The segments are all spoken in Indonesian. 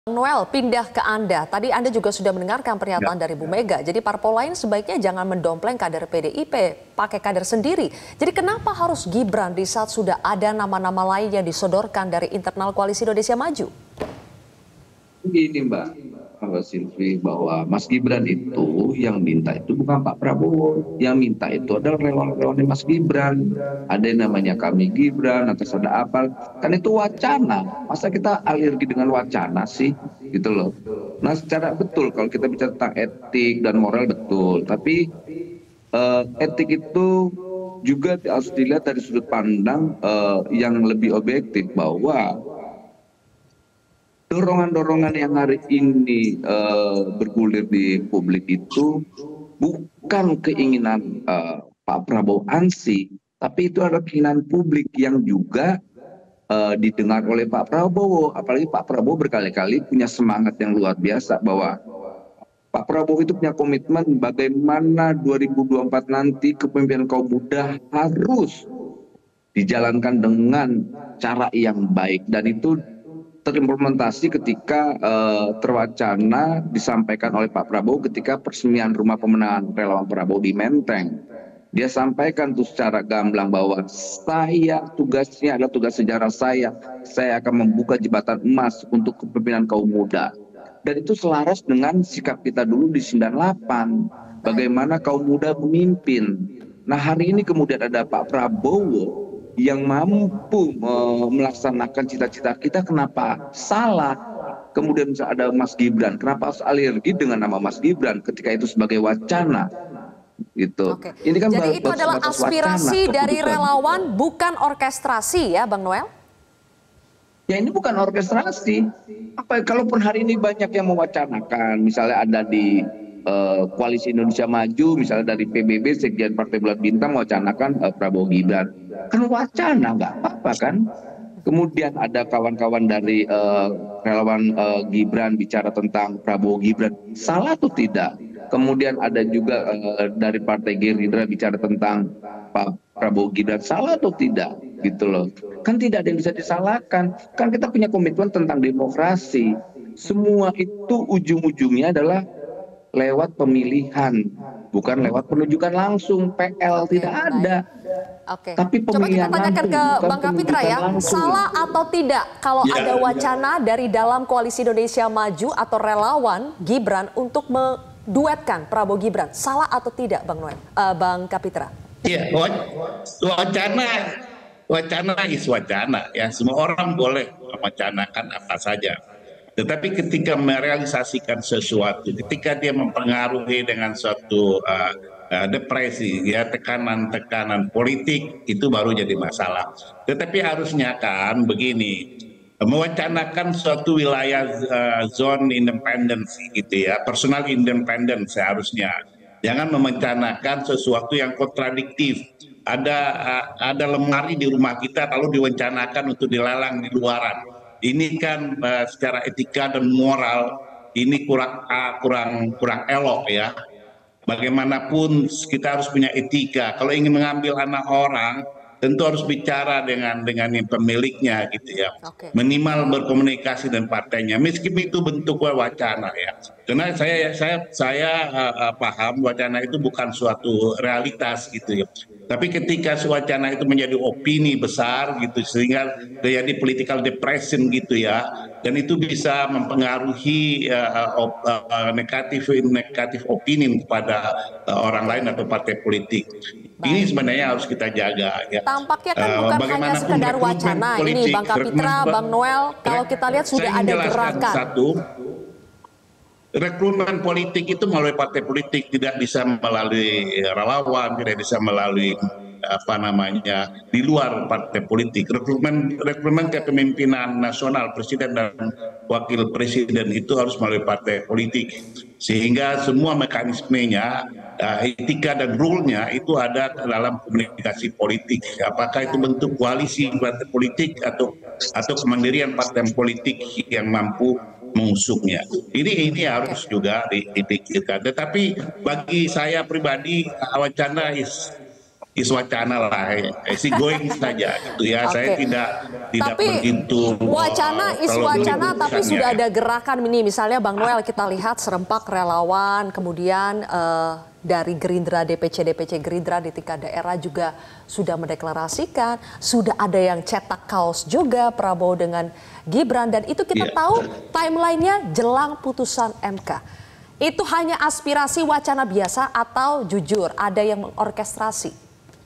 Noel, pindah ke Anda. Tadi Anda juga sudah mendengarkan Ya, pernyataan dari Bu Mega. Jadi parpol lain sebaiknya jangan mendompleng kader PDIP, pakai kader sendiri. Jadi kenapa harus Gibran di saat sudah ada nama-nama lain yang disodorkan dari internal Koalisi Indonesia Maju? begini Mbak Silvi, bahwa Mas Gibran itu yang minta itu bukan Pak Prabowo, yang minta itu adalah relawan-relawan Mas Gibran. Ada yang namanya Kami Gibran, atas ada apa? Kan itu wacana. Masa kita alergi dengan wacana sih, gitu loh. Nah, secara betul kalau kita bicara tentang etik dan moral betul, tapi etik itu juga harus dilihat dari sudut pandang yang lebih objektif, bahwa dorongan-dorongan yang hari ini bergulir di publik itu bukan keinginan Pak Prabowo ansih, tapi itu adalah keinginan publik yang juga didengar oleh Pak Prabowo. Apalagi Pak Prabowo berkali-kali punya semangat yang luar biasa, bahwa Pak Prabowo itu punya komitmen bagaimana 2024 nanti kepemimpinan kaum muda harus dijalankan dengan cara yang baik, dan itu terimplementasi ketika terwacana disampaikan oleh Pak Prabowo ketika peresmian rumah pemenangan relawan Prabowo di Menteng. Dia sampaikan tuh secara gamblang bahwa tugasnya adalah tugas sejarah saya akan membuka jembatan emas untuk kepemimpinan kaum muda. Dan itu selaras dengan sikap kita dulu di 98, bagaimana kaum muda memimpin. Nah, hari ini kemudian ada Pak Prabowo yang mampu melaksanakan cita-cita kita, kenapa salah? Kemudian bisa ada Mas Gibran, kenapa harus alergi dengan nama Mas Gibran ketika itu sebagai wacana, gitu. Oke. Ini kan Jadi itu adalah sebatas aspirasi wacana, dari keputusan. relawan, bukan orkestrasi ya, Bang Noel? Ya, ini bukan orkestrasi. Kalaupun hari ini banyak yang mewacanakan, misalnya ada di Koalisi Indonesia Maju, misalnya dari PBB, Sekjen Partai Bulan Bintang mewacanakan Prabowo Gibran, kan wacana, nggak apa-apa kan. Kemudian ada kawan-kawan dari relawan Gibran bicara tentang Prabowo Gibran, salah atau tidak? Kemudian ada juga dari Partai Gerindra bicara tentang Pak Prabowo Gibran, salah atau tidak? Gitu loh. Kan tidak ada yang bisa disalahkan. Kan kita punya komitmen tentang demokrasi. Semua itu ujung-ujungnya adalah lewat pemilihan, bukan lewat penunjukan langsung. PL Oke, tidak baik. ada. Oke, Tapi coba kita pemilihan tanyakan langsung, ke bukan Bang Kapitra penunjukan ya, langsung. salah atau tidak kalau Ya, ada wacana dari dalam Koalisi Indonesia Maju atau relawan Gibran untuk menduetkan Prabowo Gibran, salah atau tidak, Bang Noel, Bang Kapitra? ya, wacana is wacana ya, semua orang boleh mewacanakan apa saja. Tetapi ketika merealisasikan sesuatu, ketika dia mempengaruhi dengan suatu depresi, ya tekanan-tekanan politik, itu baru jadi masalah. Tetapi harusnya kan begini, mewacanakan suatu wilayah zone independence gitu ya, personal independence seharusnya. Jangan merencanakan sesuatu yang kontradiktif. Ada lemari di rumah kita kalau diwacanakan untuk dilalang di luaran. Ini kan secara etika dan moral ini kurang elok ya. Bagaimanapun kita harus punya etika. Kalau ingin mengambil anak orang, tentu harus bicara dengan yang pemiliknya gitu ya. Oke. Minimal berkomunikasi dengan partainya, meskipun itu bentuk wacana ya. Karena saya paham wacana itu bukan suatu realitas gitu ya. Tapi ketika wacana itu menjadi opini besar gitu, sehingga terjadi political depression gitu ya, dan itu bisa mempengaruhi negatif opini kepada orang lain atau partai politik. Ini Baik. sebenarnya harus kita jaga ya. Tampaknya kan bukan hanya Bagaimanapun sekedar rekrutmen wacana, ini politik, Bang Kapitra, Bang Noel, kalau kita lihat saya sudah ingin ada jelaskan gerakan. satu, rekrutmen politik itu melalui partai politik, tidak bisa melalui relawan, tidak bisa melalui apa namanya di luar partai politik. Rekrutmen kepemimpinan nasional, presiden dan wakil presiden itu harus melalui partai politik, sehingga semua mekanismenya, etika dan rule-nya itu ada dalam komunikasi politik. Apakah itu bentuk koalisi partai politik atau kemandirian partai politik yang mampu mengusungnya. Ini harus juga dipikirkan. Tetapi bagi saya pribadi, wacana wacana lah, going saja gitu ya. Oke. Saya tidak Tapi begitu wacana is terlalu wacana, tapi urusannya. sudah ada gerakan ini. Misalnya Bang Noel, kita lihat serempak relawan, kemudian dari Gerindra, DPC Gerindra di tingkat daerah juga sudah mendeklarasikan, sudah ada yang cetak kaos juga Prabowo dengan Gibran, dan itu kita tahu timelinenya jelang putusan MK. Itu hanya aspirasi wacana biasa atau jujur ada yang mengorkestrasi?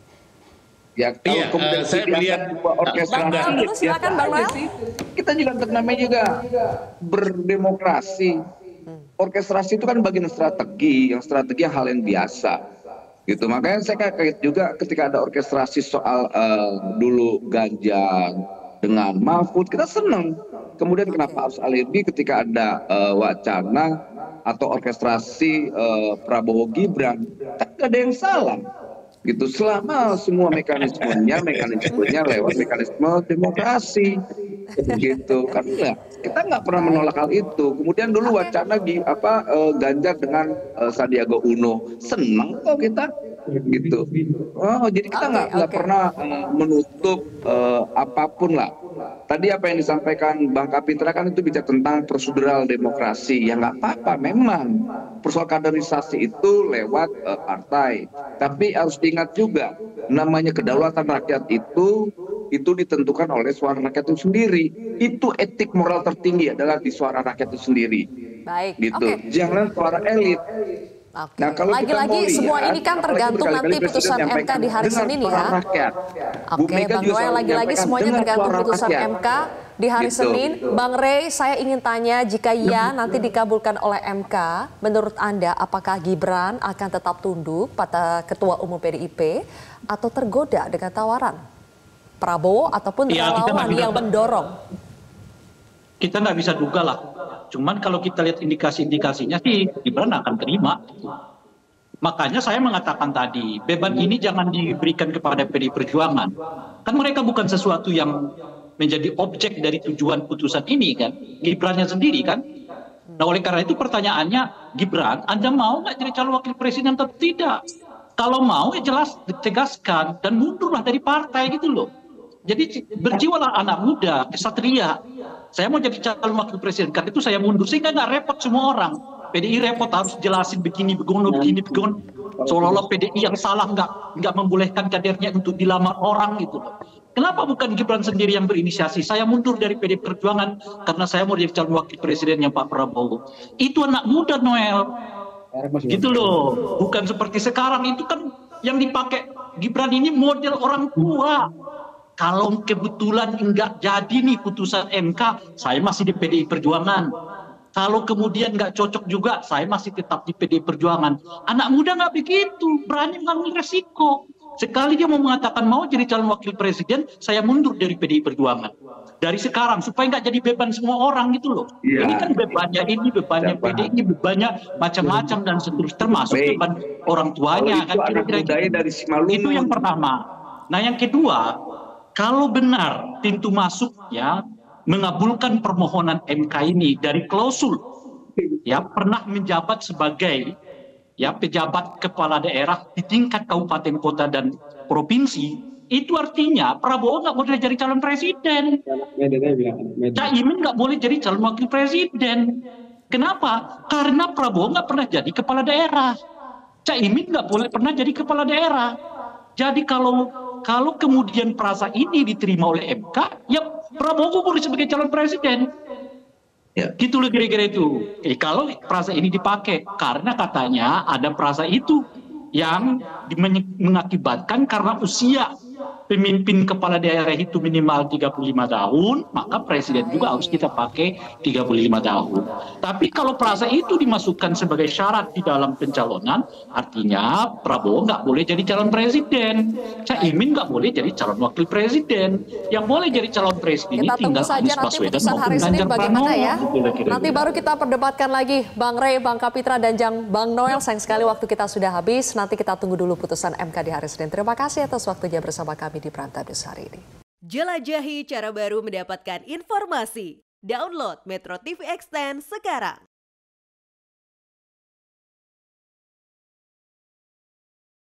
Ya kalau kemudian saya melihat orkestrasi, silakan Bang Noel. kita juga namanya juga berdemokrasi. Orkestrasi itu kan bagian strategi yang hal yang biasa gitu. Makanya saya kaget juga ketika ada orkestrasi soal dulu Ganjar dengan Mahfud, kita senang. Kemudian kenapa harus alibi ketika ada wacana atau orkestrasi Prabowo Gibran? Kan gak ada yang salah gitu, selama semua mekanismenya lewat mekanisme demokrasi gitu kan. Kita nggak pernah menolak hal itu. Kemudian dulu wacana Ganjar dengan Sandiaga Uno, senang kok kita gitu. Jadi kita nggak pernah menutup apapun lah. Tadi apa yang disampaikan Bang Kapitra kan itu bicara tentang prosedural demokrasi. Ya nggak apa-apa, memang persoal kaderisasi itu lewat partai. Tapi harus diingat juga, namanya kedaulatan rakyat itu ditentukan oleh suara rakyat itu sendiri. Itu etik moral tertinggi adalah di suara rakyat itu sendiri. Baik, gitu. Jangan suara elit. Oke. Nah, kalau Lagi-lagi semua ini kan tergantung nanti putusan MK di hari Senin ya. Oke, Bang Noel, lagi-lagi semuanya tergantung putusan MK di hari Senin. Bang Rey, saya ingin tanya, jika iya nanti dikabulkan oleh MK, menurut Anda apakah Gibran akan tetap tunduk pada Ketua Umum PDIP atau tergoda dengan tawaran Prabowo ataupun relawan yang mendorong? Kita nggak bisa duga lah. Cuman kalau kita lihat indikasi-indikasinya sih Gibran akan terima. Makanya saya mengatakan tadi, beban ini jangan diberikan kepada PDI Perjuangan. Kan mereka bukan sesuatu yang menjadi objek dari tujuan putusan ini kan. Gibrannya sendiri kan. Nah oleh karena itu pertanyaannya, Gibran, Anda mau nggak jadi calon wakil presiden atau tidak? Kalau mau ya jelas ditegaskan dan mundurlah dari partai gitu loh. Jadi berjiwalah anak muda, kesatria. Saya mau jadi calon wakil presiden, karena itu saya mundur. Sehingga nggak repot semua orang. PDI repot harus jelasin begini, begono. Seolah-olah PDI yang salah nggak membolehkan kadernya untuk dilamar orang gitu loh. Kenapa bukan Gibran sendiri yang berinisiasi? Saya mundur dari PDI Perjuangan karena saya mau jadi calon wakil presiden yang Pak Prabowo. Itu anak muda, Noel. Gitu loh. Bukan seperti sekarang, itu kan yang dipakai Gibran ini model orang tua. Kalau kebetulan enggak jadi nih putusan MK, saya masih di PDI Perjuangan. Kalau kemudian nggak cocok juga, saya masih tetap di PDI Perjuangan. Anak muda nggak begitu, berani mengambil resiko. Sekali dia mau mengatakan mau jadi calon wakil presiden, saya mundur dari PDI Perjuangan. Dari sekarang, supaya nggak jadi beban semua orang gitu loh. Ini kan bebannya ini, bebannya PDI, bebannya macam-macam dan seterusnya, termasuk beban orang tuanya. Kan kira-kira itu yang pertama. Nah yang kedua, kalau benar pintu masuk ya mengabulkan permohonan MK ini dari klausul ya pernah menjabat sebagai ya pejabat kepala daerah di tingkat kabupaten, kota dan provinsi, itu artinya Prabowo nggak boleh jadi calon presiden, Caimin nggak boleh jadi calon wakil presiden. Kenapa? Karena Prabowo nggak pernah jadi kepala daerah, Caimin nggak boleh pernah jadi kepala daerah. Jadi kalau kemudian frasa ini diterima oleh MK, ya Prabowo boleh sebagai calon presiden. Ya. Gitu loh kira-kira itu. Kalau frasa ini dipakai, karena katanya ada frasa itu yang mengakibatkan karena usia pemimpin kepala daerah itu minimal 35 tahun, maka presiden juga harus kita pakai 35 tahun. Tapi kalau frasa itu dimasukkan sebagai syarat di dalam pencalonan, artinya Prabowo nggak boleh jadi calon presiden, Caimin nggak boleh jadi calon wakil presiden. Yang boleh jadi calon presiden ini tinggal Anies Baswedan maupun Ganjar Pranowo. Ya? Nanti baru kita perdebatkan lagi, Bang Rey, Bang Kapitra, dan Bang Noel. Sayang sekali waktu kita sudah habis. Nanti kita tunggu dulu putusan MK di hari Senin. Terima kasih atas waktunya bersama kami di Prime Time News hari ini. Jelajahi cara baru mendapatkan informasi. Download Metro TV Extend sekarang.